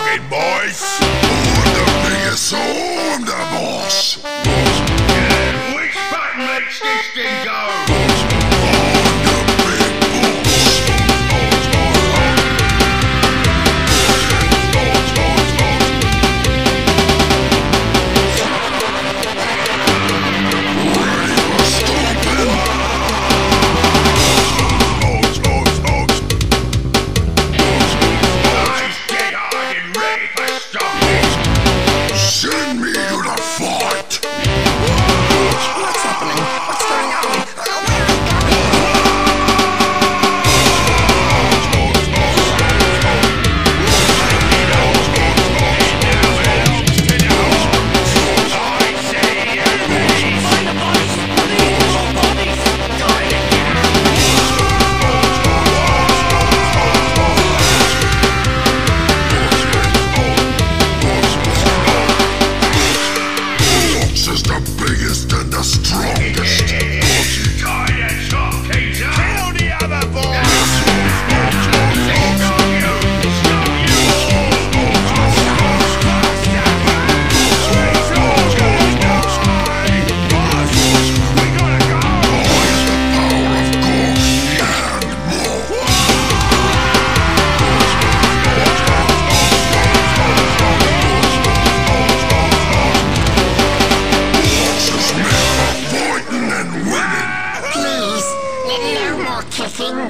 talking, boys. I'm the biggest, so I'm the boss. Yeah, which button makes this thing go? Send me to the fight! What's happening? What's going on? Is the biggest and the strongest. Kill the other boy! Please, no more kissing.